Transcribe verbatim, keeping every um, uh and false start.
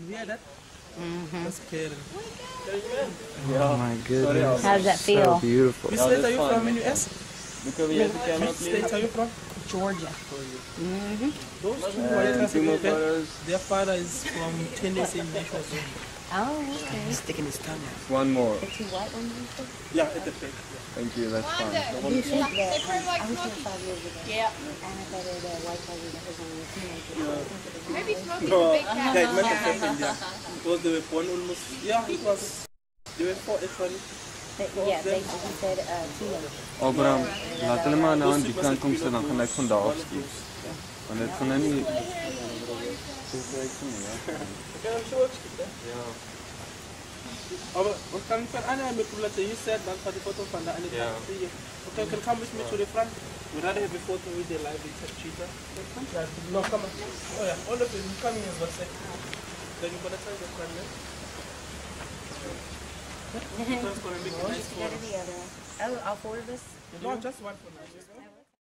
hear that? Mm-hmm. That's scary. Oh my goodness. How does that feel? So beautiful. Which state are you from in the U S? Because we have the camera, Which state are you from? Georgia. Mm-hmm. Those two Uh, white two more people, photos. their father is from Tennessee, Nashville. Oh, okay. He's sticking his tongue out. One more. The two white ones you said? Yeah, at the back. Thank you, that's fine. You said that, um, I was here five years ago. Yeah. And I thought it was a white cousin that was only a teenager. Maybe Smokey's No, a big cat. yeah, it might have happened, yeah. Because they were born almost, yeah, it was, they were four actually. Yeah, they, he said uh, teenager. Abraham, laat hulle maar nou aan die kant kom sit, dan gaan ek van daar af skiet. Want dit gaan nou nie... Ja. Aber we kan van Anna met laten you said dan van de foto van de Anna. Ja. Okay, can come with me to the front. We rather have a photo with the live cheetah. No, come on. Oh yeah, all of them coming as well. Then you're gonna try the front. That's gonna make a nice photo. Oh, all four of us? No, just one for now.